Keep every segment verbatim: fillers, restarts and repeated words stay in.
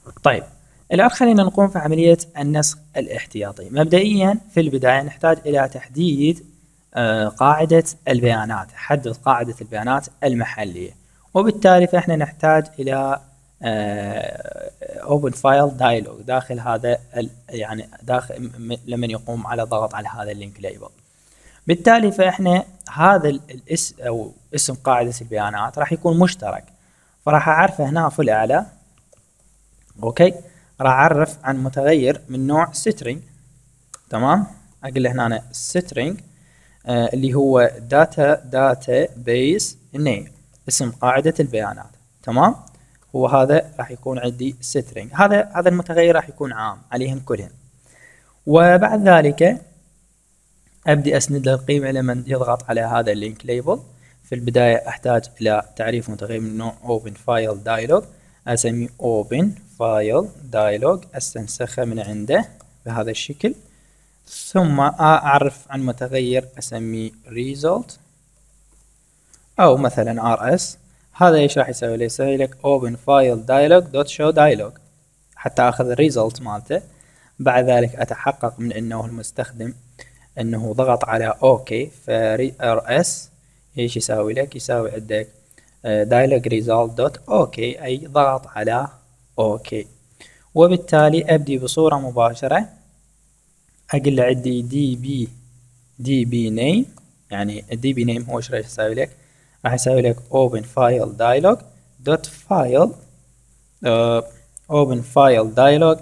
طيب الآن خلينا نقوم في عملية النسخ الاحتياطي. مبدئيا في البداية نحتاج إلى تحديد آه قاعدة البيانات، حدد قاعدة البيانات المحلية، وبالتالي فإحنا نحتاج إلى آه open file dialog داخل هذا يعني داخل لما يقوم على ضغط على هذا اللينك ليبل. بالتالي فإحنا هذا الاسم أو اسم قاعدة البيانات راح يكون مشترك، فراح أعرفه هنا في الأعلى. أوكي، راح أعرف عن متغير من نوع string. تمام، أقول له هنا string آه اللي هو data database name، اسم قاعدة البيانات. تمام، هو هذا راح يكون عندي string. هذا هذا المتغير راح يكون عام عليهم كلهم. وبعد ذلك أبدي أسند له القيمة لمن يضغط على هذا اللينك ليبل. في البداية أحتاج إلى تعريف متغير من نوع open file dialog، أسميه open file dialog، أستنسخه من عنده بهذا الشكل. ثم أعرف عن متغير أسميه result أو مثلا rs. هذا إيش راح يسوي لي؟ يسوي لك open file dialog dot show dialog حتى أخذ الريزلت مالته. بعد ذلك أتحقق من أنه المستخدم أنه ضغط على أوكي، ف rs إيش يساوي لك؟ يساوي عندك dialog result dot أوكي، أي ضغط على أوكي. وبالتالي أبدي بصورة مباشرة أقول له عندي دي بي دي بي name، يعني الدي بي name هو إيش راح يساوي لك؟ راح يساوي لك open file dialog dot file uh, open file dialog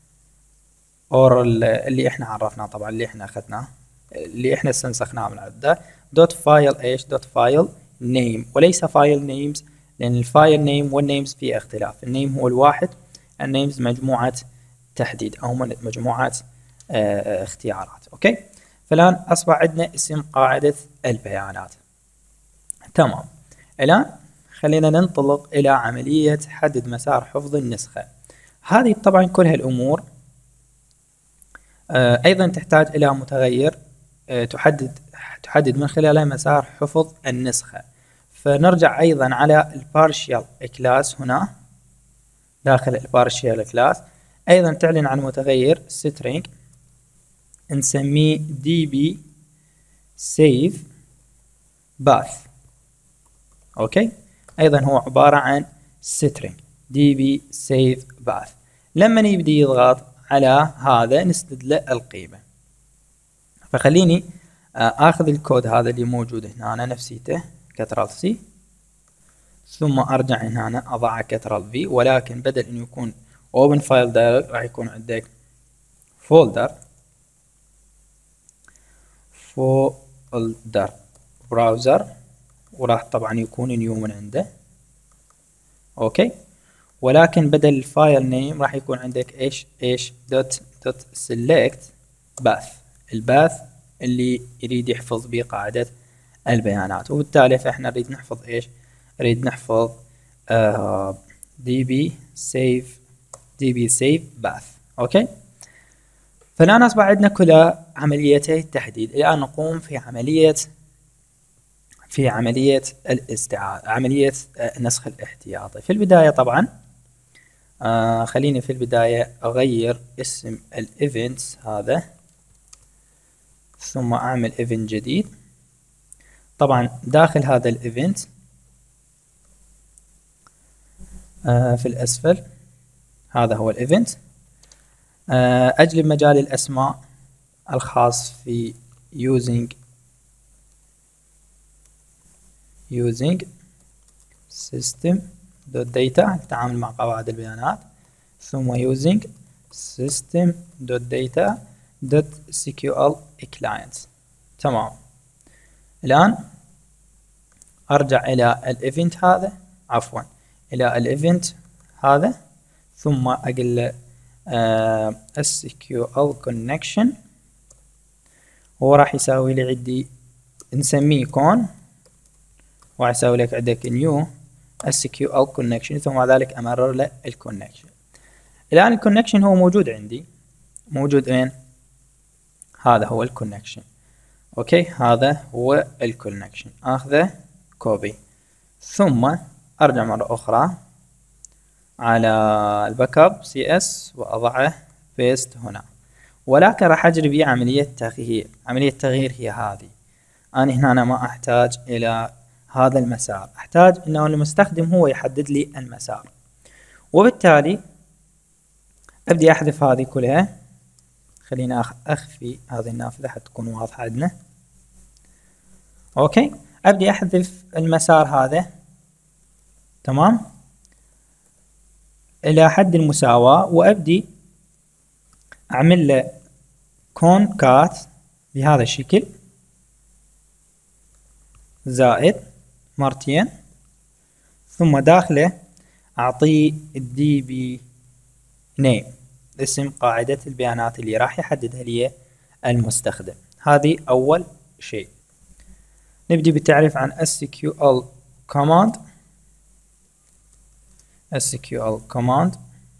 or اللي احنا عرفناه طبعا، اللي احنا اخذناه، اللي احنا استنسخناه من عنده دوت فايل ايش؟ دوت فايل نيم، وليس فايل نيمز، لان الفايل نيم والنيمز في اختلاف. النيم هو الواحد، النيمز مجموعة تحديد او مجموعة اه اختيارات. اوكي، فالان اصبح عندنا اسم قاعدة البيانات. تمام، الان خلينا ننطلق الى عملية حدد مسار حفظ النسخة. هذه طبعا كل هالامور اه ايضا تحتاج الى متغير اه تحدد تحدد من خلاله مسار حفظ النسخة. فنرجع ايضا على البارشيال كلاس. هنا داخل البارشيال كلاس ايضا تعلن عن متغير string نسميه db save path. اوكي، ايضا هو عبارة عن string db save path. لما يبدي يضغط على هذا نسند له القيمة. فخليني اخذ الكود هذا اللي موجود هنا، أنا نفسيته كترال سي، ثم ارجع هنا اضع كترال في، ولكن بدل انه يكون open file dialog راح يكون عندك folder folder browser، وراح طبعا يكون نيو من عنده. اوكي، ولكن بدل الفايل نيم راح يكون عندك ايش ايش دوت دوت select path، الباث اللي يريد يحفظ به قاعدة البيانات. وبالتالي فاحنا نريد نحفظ ايش؟ نريد نحفظ آه db save db save path. اوكي، فالآن أصبح عندنا كلها عمليتي التحديد. الآن نقوم في عملية في عملية الاستعادة، عملية النسخ الاحتياطي. في البداية طبعا آه خليني في البداية أغير اسم الايفنتس هذا، ثم أعمل ايفنت جديد. طبعا داخل هذا الايفنت آه في الأسفل هذا هو الايفنت. آه أجلب مجال الأسماء الخاص في using using system.data التعامل مع قواعد البيانات، ثم using system.data.sql client. تمام، الآن أرجع إلى الايفنت هذا، عفوا إلى الايفنت هذا، ثم أقول له uh, إس كيو إل connection، هو راح يساوي لي عندي نسميه كون، ويساوي لك عندك new إس كيو إل connection، ثم ذلك أمرر له الكونكشن. الآن الكونكشن هو موجود عندي، موجود وين؟ هذا هو الكونكشن. اوكي، هذا هو الكونكشن، اخذه كوبي، ثم ارجع مرة اخرى على الباك اب سي اس واضعه بيست هنا، ولكن راح اجري به عملية تغيير. عملية التغيير هي هذه، انا هنا أنا ما احتاج الى هذا المسار، احتاج انه المستخدم هو يحدد لي المسار، وبالتالي ابدي احذف هذه كلها. خلينا اخفي هذه النافذة حتى تكون واضحة عندنا. اوكي، ابدي احذف المسار هذا، تمام، الى حد المساواة، وابدي اعمل له كونكات بهذا الشكل، زائد مرتين، ثم داخله اعطيه الدي بي نيم، اسم قاعدة البيانات اللي راح يحددها لي المستخدم. هذه اول شيء. نبدي بالتعريف عن اس كيو ال command. اس كيو ال command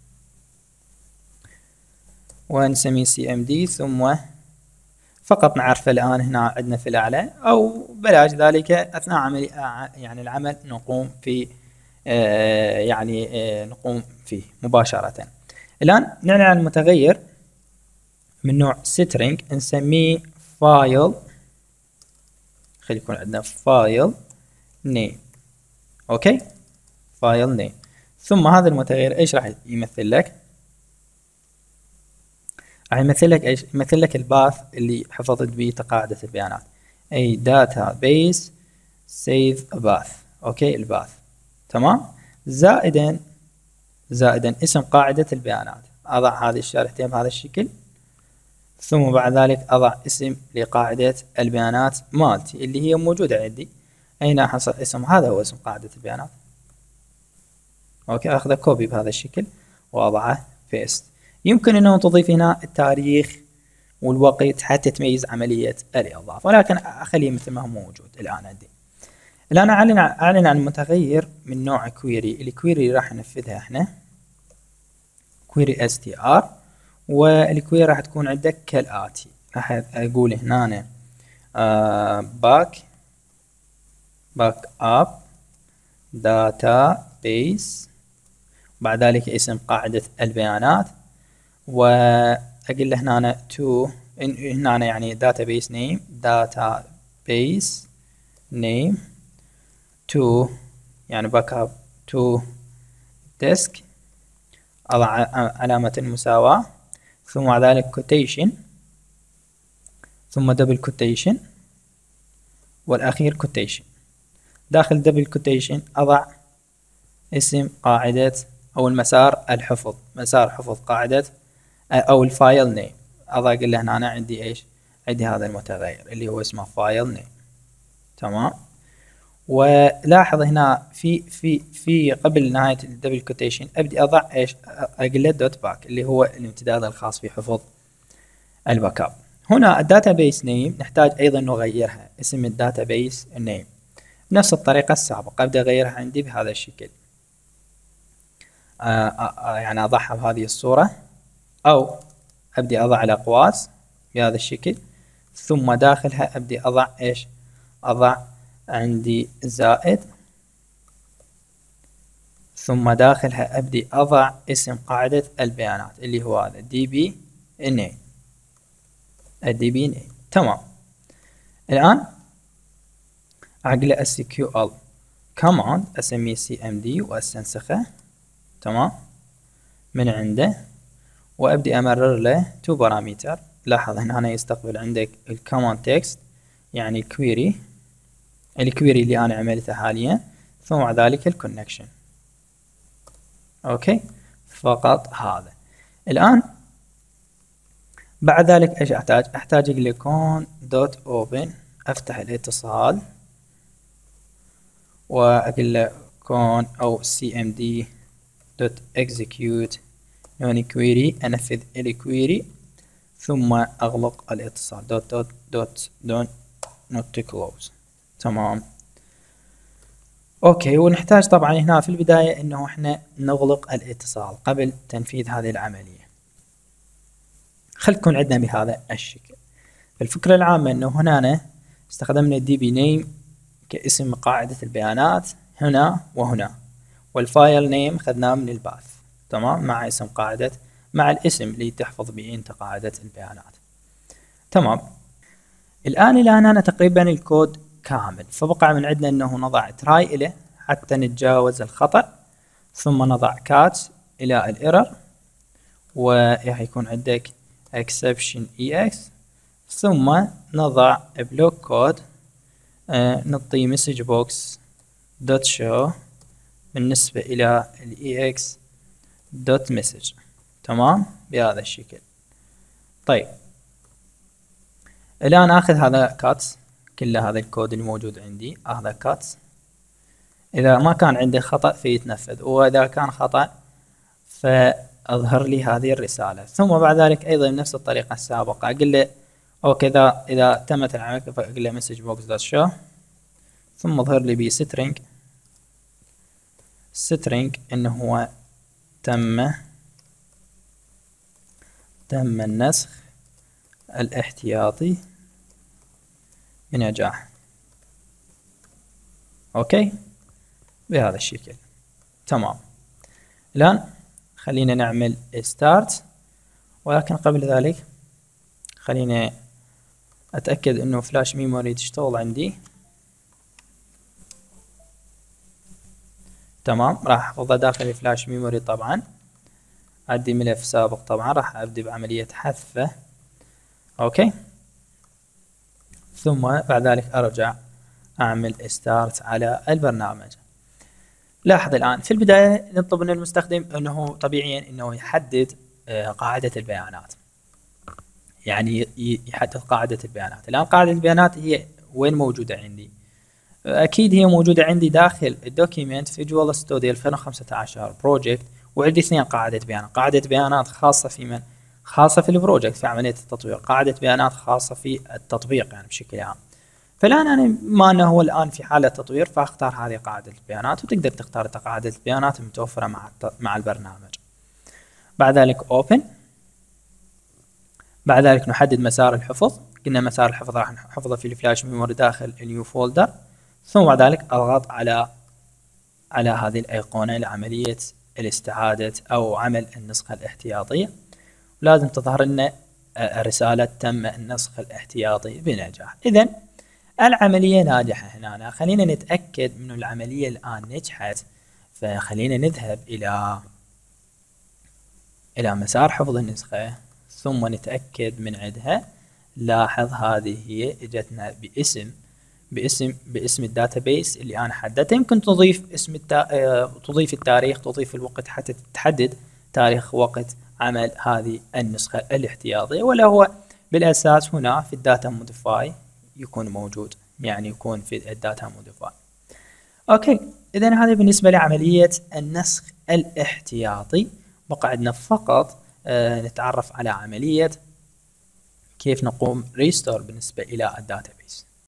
ونسميه سي ام دي، ثم فقط نعرفه الآن هنا عندنا في الأعلى، أو بلاش ذلك أثناء عمل يعني العمل نقوم في آه يعني آه نقوم فيه مباشرة. الآن نعلن عن متغير من نوع string نسميه فايل، خلي يكون عندنا فايل name. أوكي، فايل name. ثم هذا المتغير إيش راح يمثل لك؟ راح يمثل لك ايش؟ يمثل لك الباث اللي حفظت به قاعدة البيانات، اي داتا بيس سيف باث. اوكي، الباث، تمام. زائدا زائدا اسم قاعدة البيانات، اضع هذه الشريحتين بهذا الشكل، ثم بعد ذلك اضع اسم لقاعدة البيانات مالتي اللي هي موجودة عندي. اين حصل اسم؟ هذا هو اسم قاعدة البيانات. اوكي، اخذه كوبي بهذا الشكل واضعه بيست. يمكن انه تضيف هنا التاريخ والوقت حتى تميز عملية الاضافة، ولكن اخليه مثل ما هو موجود الان عندي. الان اعلن اعلن عن متغير من نوع كويري. الكويري راح ننفذها احنا كويري اس تي ار، والكويري راح تكون عندك كالاتي. راح اقول هنا باك باك اب داتا بيس، بعد ذلك اسم قاعدة البيانات، واقول له هنا تو هنا يعني database name database name to يعني باك اب to disk، اضع علامة المساواة، ثم بعد ذلك quotation، ثم double quotation، والاخير quotation. داخل double quotation اضع اسم قاعدة او المسار الحفظ، مسار حفظ قاعدة او الفايل نيم. اضع اقول له هنا أنا عندي ايش؟ عندي هذا المتغير اللي هو اسمه فايل نيم، تمام. ولاحظ هنا في في في قبل نهاية الدبل كوتيشن ابدي اضع ايش؟ اقول له دوت باك اللي هو الامتداد الخاص بحفظ الباك اب. هنا الداتابيس نيم نحتاج ايضا نغيرها، اسم الداتابيس نيم نفس الطريقة السابقة، ابدا اغيرها عندي بهذا الشكل. آآ آآ يعني اضعها بهذه الصورة، او ابدي اضع الاقواس بهذا الشكل، ثم داخلها ابدي اضع ايش؟ اضع عندي زائد، ثم داخلها ابدي اضع اسم قاعدة البيانات اللي هو هذا دي بي نيم، الدي بي نيم، تمام. الان اعقل اس كيو ال كوماند اسميه سي ام دي واستنسخه، تمام، من عنده، وابدي امرر له تو بارامتر. لاحظ هنا أنا يستقبل عندك الكوماند تكست يعني كويري، الكويري اللي انا عملته حاليا، ثم بعد ذلك الكونكشن. اوكي، فقط هذا. الان بعد ذلك ايش احتاج؟ احتاج اقول كون دوت اوبن، افتح الاتصال، واقول له كون او سي ام دي دوت اكزيكيوت نون كويري، انفذ الكويري، ثم اغلق الاتصال دوت دوت دوت دون نوت كلوز، تمام. اوكي، ونحتاج طبعا هنا في البداية انه احنا نغلق الاتصال قبل تنفيذ هذه العملية. خل تكون عندنا بهذا الشكل. الفكرة العامة انه هنا استخدمنا دي بي نيم كاسم قاعدة البيانات هنا وهنا، والفايل نيم خذناه من الباث، تمام، مع اسم قاعدة، مع الاسم اللي تحفظ به انت قاعدة البيانات. تمام. الآن إلى هنا تقريبا الكود كامل، فبقى من عندنا أنه نضع تراي إله حتى نتجاوز الخطأ، ثم نضع كات إلى الإيرور، ويكون عندك exception ex، ثم نضع بلوك كود آه نعطي message box dot show بالنسبة إلى ال ex dot message، تمام، بهذا الشكل. طيب الآن آخذ هذا كاتس، كل هذا الكود الموجود عندي هذا كاتس، إذا ما كان عندي خطأ فيتنفذ، وإذا كان خطأ فأظهر لي هذه الرسالة. ثم بعد ذلك أيضا بنفس الطريقة السابقة أقول له وكذا إذا تمت العملية فأقول له message box dot show، ثم أظهر لي ب string string إنه هو تم تم النسخ الاحتياطي بنجاح. اوكي بهذا الشكل. تمام. الآن خلينا نعمل ستارت، ولكن قبل ذلك خلينا اتأكد انه فلاش ميموري تشتغل عندي. تمام، راح احفظها داخل فلاش ميموري. طبعا عندي ملف سابق، طبعا راح ابدي بعملية حذفه. اوكي، ثم بعد ذلك ارجع اعمل ستارت على البرنامج. لاحظ الآن في البداية نطلب من المستخدم أنه طبيعيا أنه يحدد قاعدة البيانات، يعني يحدد قاعدة البيانات. الآن قاعدة البيانات هي وين موجودة عندي؟ أكيد هي موجودة عندي داخل الدوكيمنت فيجوال ستوديو ألفين وخمسة عشر بروجكت، وعندي اثنين قاعدة بيانات، قاعدة بيانات خاصة في من؟ خاصة في البروجكت في عملية التطبيق، قاعدة بيانات خاصة في التطبيق يعني بشكل عام. فالآن أنا ما أنه هو الآن في حالة تطوير فأختار هذه قاعدة البيانات، وتقدر تختار قاعدة البيانات المتوفرة مع مع البرنامج. بعد ذلك Open. بعد ذلك نحدد مسار الحفظ، قلنا مسار الحفظ راح نحفظه في الفلاش ميموري داخل النيو فولدر. ثم بعد ذلك أضغط على على هذه الأيقونة لعملية الاستعادة أو عمل النسخة الاحتياطية، ولازم تظهر لنا رسالة تم النسخ الاحتياطي بنجاح. إذن العملية ناجحة هنا. خلينا نتأكد من العملية الآن نجحت، فخلينا نذهب إلى إلى مسار حفظ النسخة، ثم نتأكد من عندها. لاحظ هذه هي اجتنا باسم باسم باسم الداتابيس اللي أنا حددته. يمكن تضيف اسم التا... تضيف التاريخ، تضيف الوقت حتى تحدد تاريخ وقت عمل هذه النسخة الاحتياطية، ولا هو بالأساس هنا في الداتا موديفاي يكون موجود، يعني يكون في الداتا موديفاي. اوكي، اذا هذه بالنسبة لعملية النسخ الاحتياطي. بقى عندنا فقط آه نتعرف على عملية كيف نقوم ريستور بالنسبة الى الداتابيس.